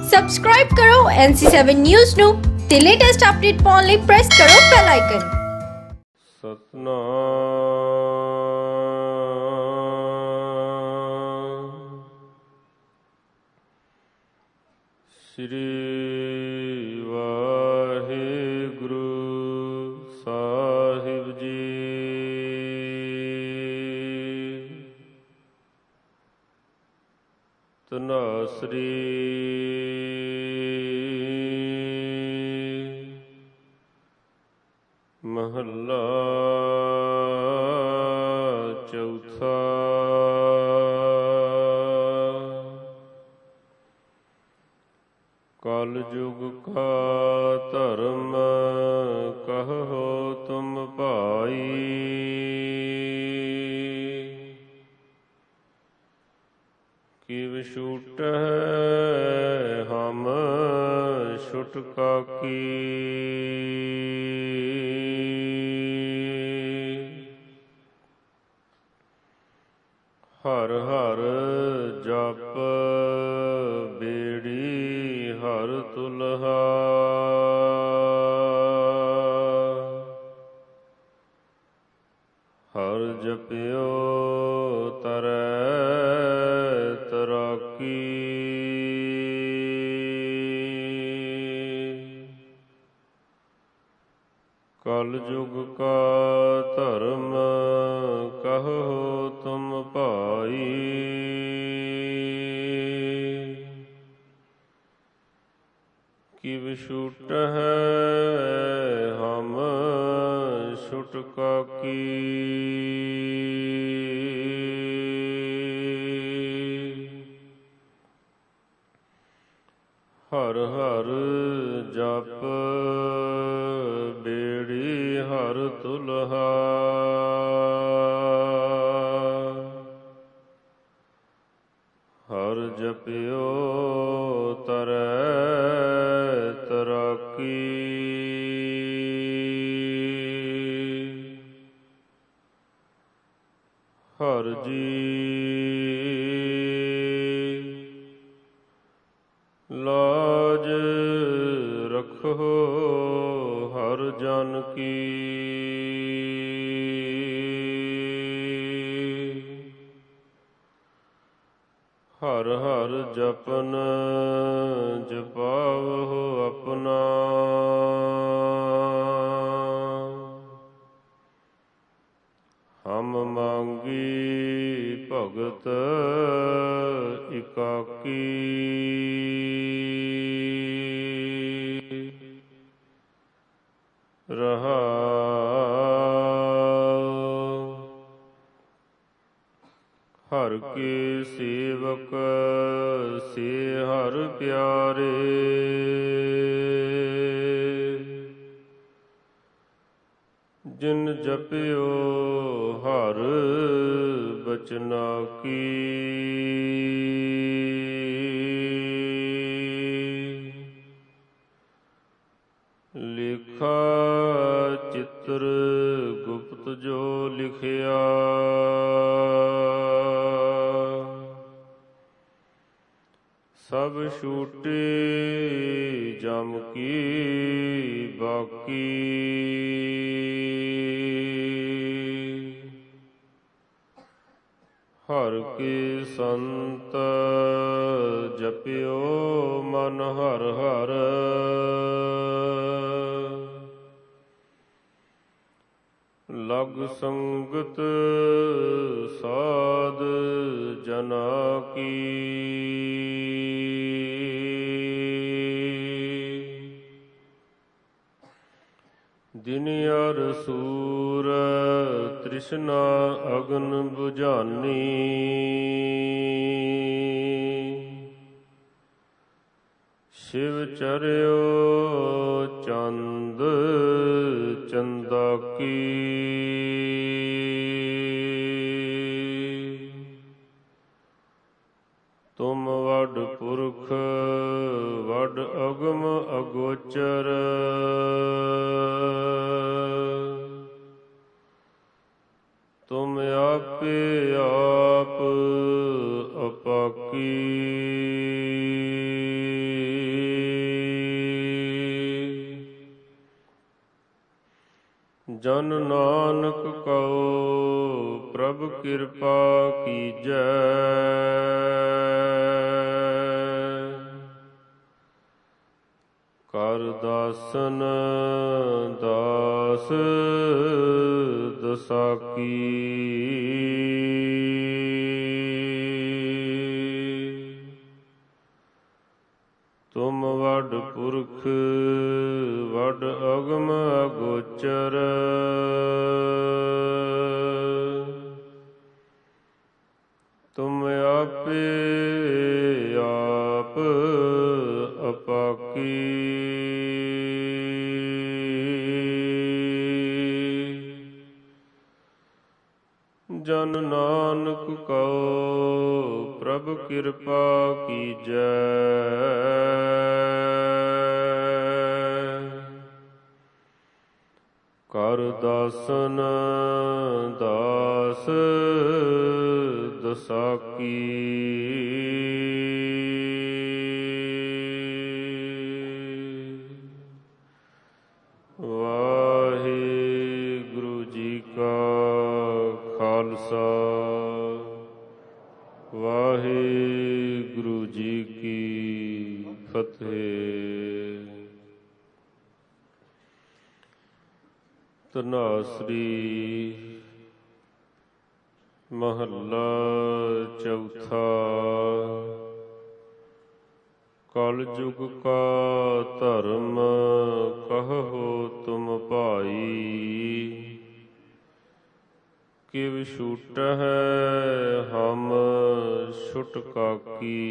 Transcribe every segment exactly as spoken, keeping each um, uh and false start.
Subscribe ਕਰੋ ਐਨ ਸੀ seven news ਨੂੰ ਤੇ ਲੇਟੈਸਟ ਅਪਡੇਟ ਪਾਉਣ ਲਈ ਪ੍ਰੈਸ ਕਰੋ ਬੈਲ ਆਈਕਨ। ਸਤਨਾਮ ਸ੍ਰੀ ਵਾਹਿਗੁਰੂ ਸਾਹਿਬ ਜੀ। ਧਨਾਸਰੀ ਮਹੱਲਾ ਚੌਥਾ। ਕਲ ਯੁਗ ਕਾ ਧਰਮ ਕਹੋ ਤੁਮ ਭਾਈ, ਕਿਵ ਛੂਟਹਿ ਹਮ ਛੁਟਕਾ ਕੀ। ਹਰ ਹਰ ਜਪ ਬੇੜੀ ਹਰ ਤੁਲਹਾ, ਹਰ ਜਪਿਓ ਤਰੈ ਤਰਾਕੀ। ਕਲ ਯੁਗ ਕਾ ਧਰਮ ਕਹੋ ਤੁਮ ਭਾਈ, ਕਿਵ ਛੂਟਹਿ ਹਮ ਛੁਟਕਾ ਕੀ। ਹਰ ਹਰ ਜਪ ਬੇੜੀ ਹਰ ਤੁਲਹਾ, ਹਰ ਜਪਿਓ ਤਰੈ ਤਰਾਕੀ। ਹਰ ਜੀ ਲਾਜ ਰਖੋ ਹਰ ਜਨ ਕੀ, ਹਰ ਹਰ ਜਪਨ ਜਪਾਵਹੁ ਆਪਣਾ। ਹਮ ਮੰਗੀ ਭਗਤ ਇਕਾਕੀ, ਰਹਾਉ ਹਰ ਕੇ ਸੇਵਕ ਸੇ ਹਰ ਪਿਆਰੇ, ਜਿਨ ਜਪਿਓ ਹਰ ਬਚਨਾ ਕੀ। ਲੇਖਾ ਚਿੱਤਰ ਗੁਪਤ ਜੋ ਲਿਖਿਆ, ਸਭ ਛੂਟੇ ਜਮ ਕੀ ਬਾਕੀ। ਹਰ ਕੇ ਸੰਤ ਜਪਿਓ ਮਨ ਹਰ ਹਰ, ਲਗ ਸੰਗਤ ਸਾਧ ਜਨਾ ਕੀ। ਦਿਨ ਅਰ ਸੂਰ ਤ੍ਰਿਸ਼ਨਾ ਅਗਨ ਬੁਝਾਨੀ, ਸ਼ਿਵ ਚਰਿਓ ਚੰਦ ਚੰਦਾ ਕੀ। ਤੁਮ ਵਡ ਪੁਰਖ ਵਡ ਅਗਮ ਅਗੋਚਰ, ਤੁਮ ਆਪੇ ਆਪ ਅਪਾਕੀ। जन नानक कहो प्रभ कृपा कीजै। कर दासन दास दसाकी। तुम वड पुरख वड अगम अगोचर। तुम आपे आप अपाकी। जन नानक कहो प्रभ कृपा कीजै। कर दासन दास दसाकी। वाहिगुरु जी का खालसा वाहिगुरु जी की फतेह। धनासरी महला चौथा। कल जुग का धर्म कहो तुम भाई। किव छूट है हम छुटकाकी।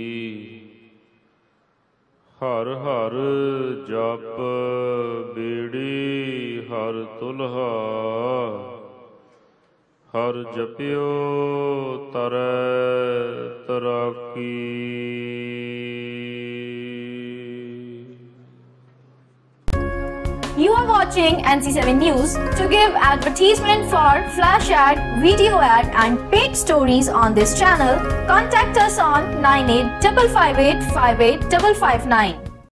हर हर जप बेड़ी हर तुल्हा। हर जपियो तरै तराकी। You are watching N C seven News. To give advertisement for flash ad, video ad and paid stories on this channel, contact us on nine eight five five eight five eight five five nine.